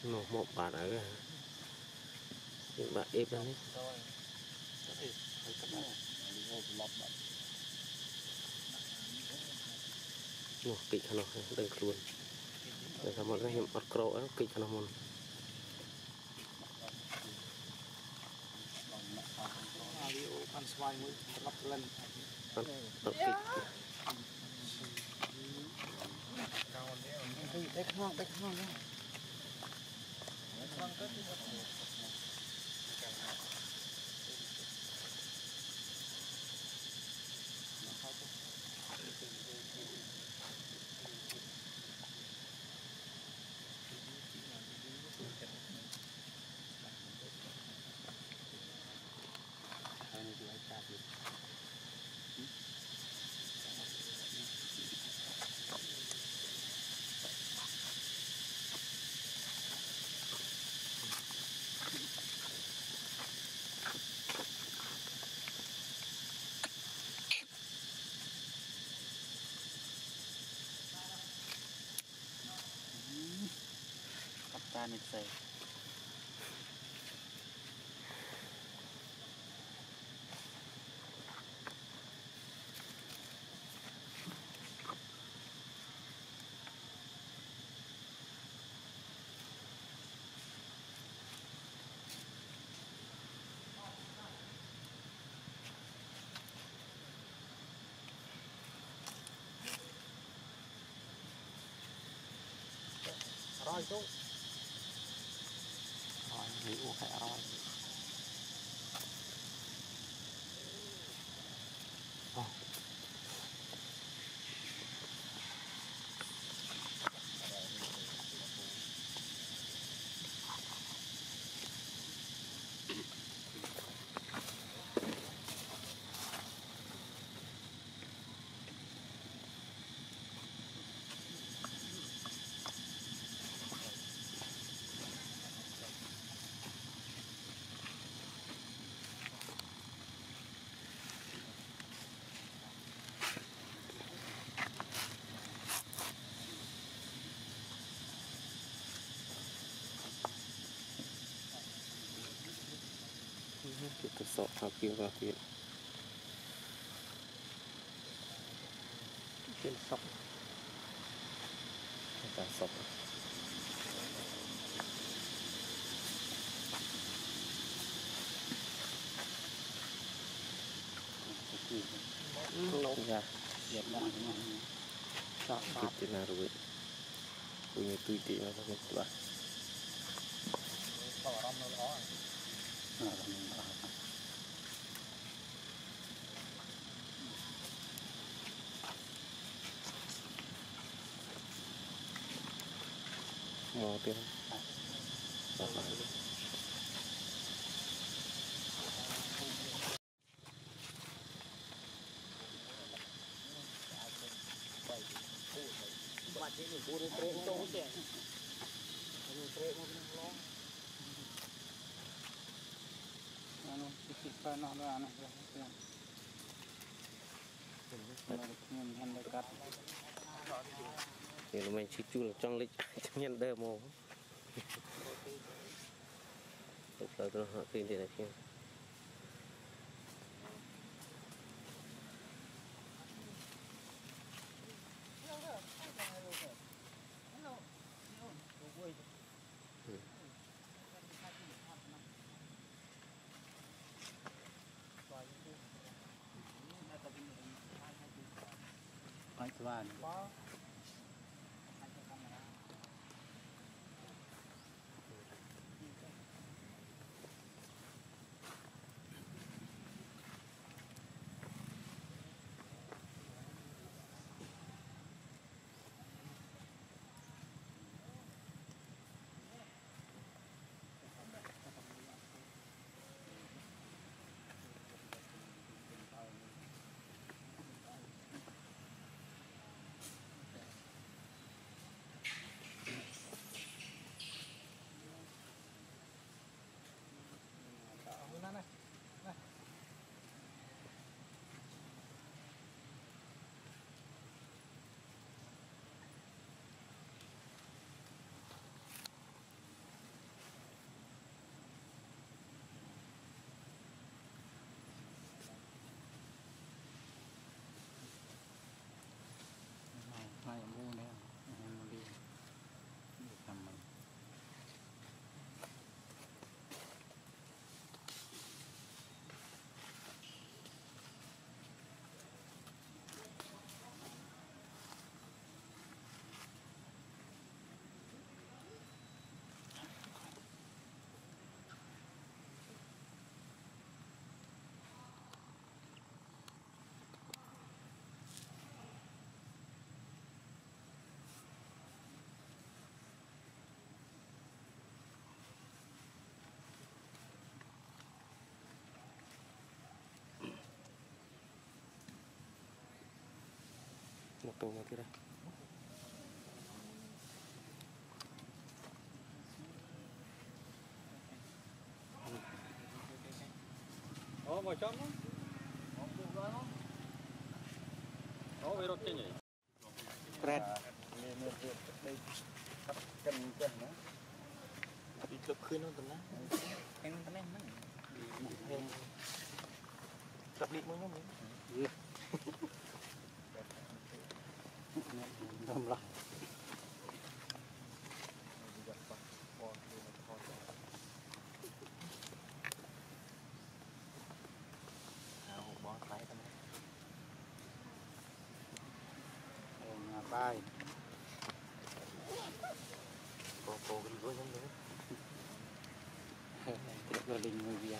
nó một bạn ở những bạn ép ra đấy nó kịch nó đừng luôn để làm một cái hiểm ọt cro á kịch nó một ta nên xây rồi chú rồi nghĩ ô khẽ rồi kita sok hakim rakyat trên sọc kita sok lâu ra dẹp lại sọc kita naruh punya tuiti apa gitu mau tiêm anu sikit nak dah anak dah nhân dekat thì mình chỉ chu là trong lịch trong nhân đơ mồ lúc đầu tôi họ tin thì là khi Anh Tuan. một tùng vào kia đây vào trong đó về đột trên nhỉ red đây cần nữa đi chụp khơi nó tầm đó em tấm em em tập đi mới nhá đâm lại bó tay tầm bài cô đi với nhau nữa rồi đình người Việt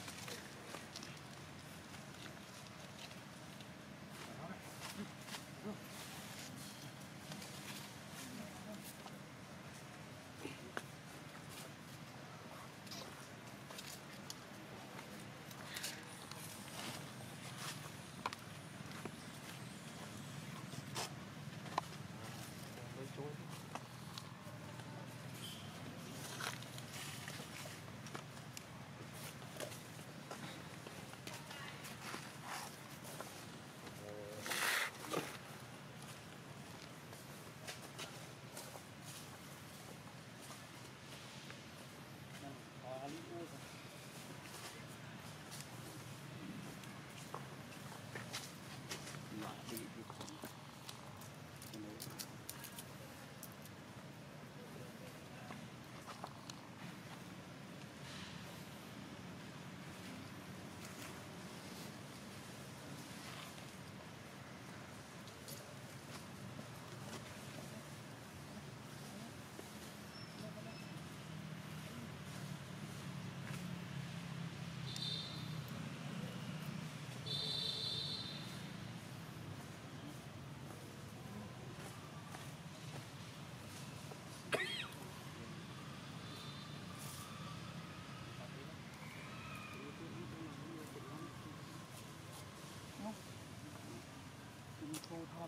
thu thọt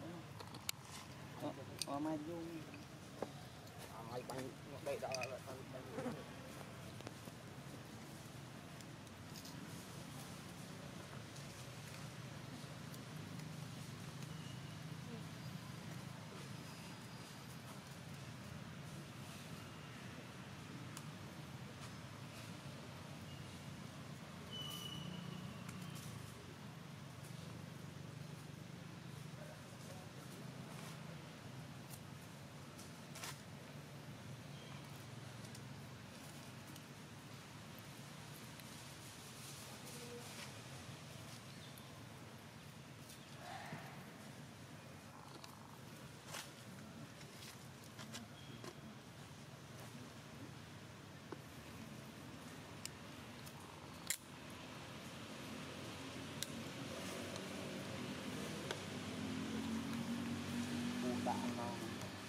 mai vô mai bánh đây đó là bánh đã ngon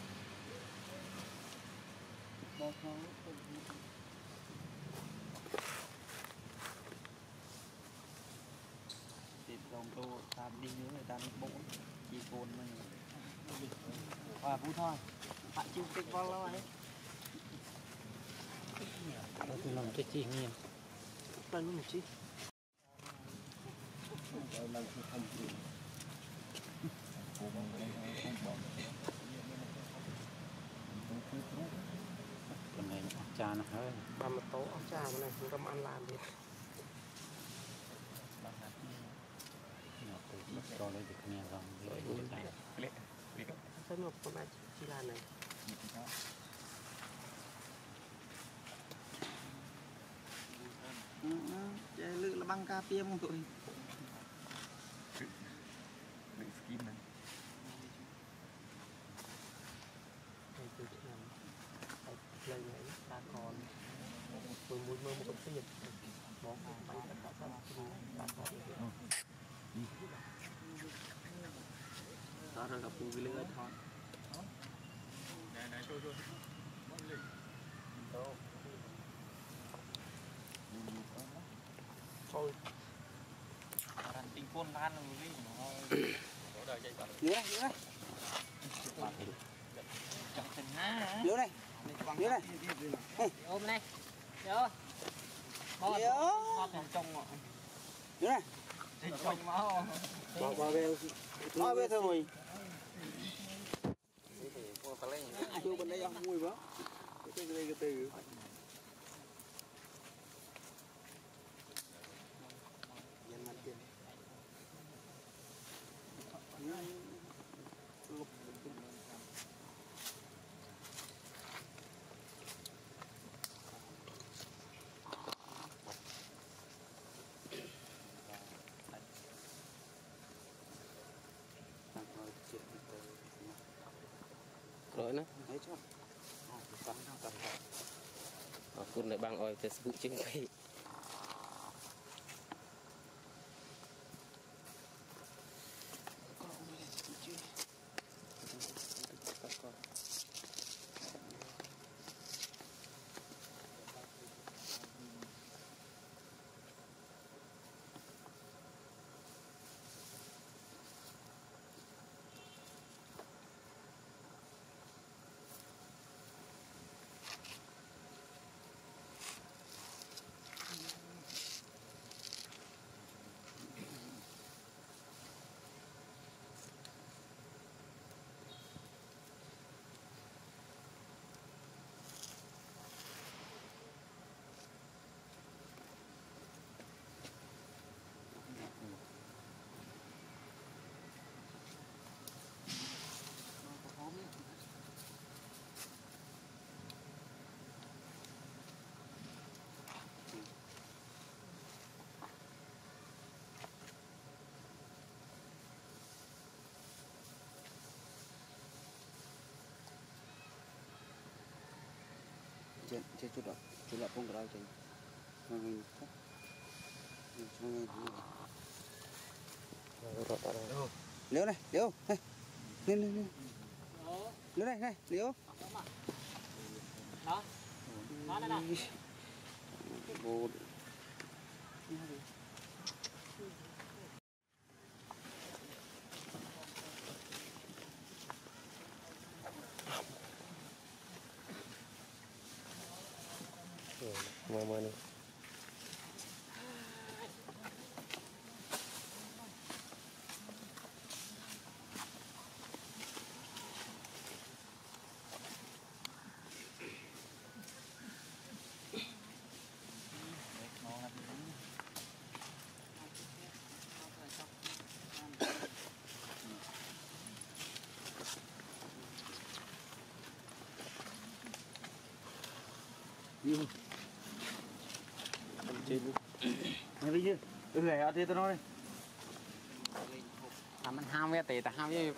bao tháng thịt đồng tô ta đi nhớ người ta đi bộ chỉ cồn mình vũ thôi bạn chịu kịch con lâu ấy đó thì làm cái chi nghiền lên một chi cái này cha nó hơi làm một tố ốc trà này không cầm ăn làm gì cho lấy được nghe lòng thế một con này chỉ là này chơi lự là băng cà phê không tụi đừng skin này lên này ta còn mùi mưa một cái dịch món bánh tất cả các ta còn đó rồi gặp phụ cái lưỡi thôi này tôi thôi tình quân lan rồi đi nó có đời chạy vào Liễu này, liễu này, ôm này, liễu, liễu này, bao về thôi. Chưa bên đây không mùi quá, cái đây cái từ. Nhân mặt tiền. Rồi nó. Đấy chứ. คุณlại bang oi Facebook chính quy. Trên chút là không có trên mà mình liễu này liễu này lên lên lên liễu này này liễu đó, đó đây này. Bột. Mơ này. Yêu. Trên. Này bây giờ. Này ở đây tao nói. Mình ham về tệ ta ham với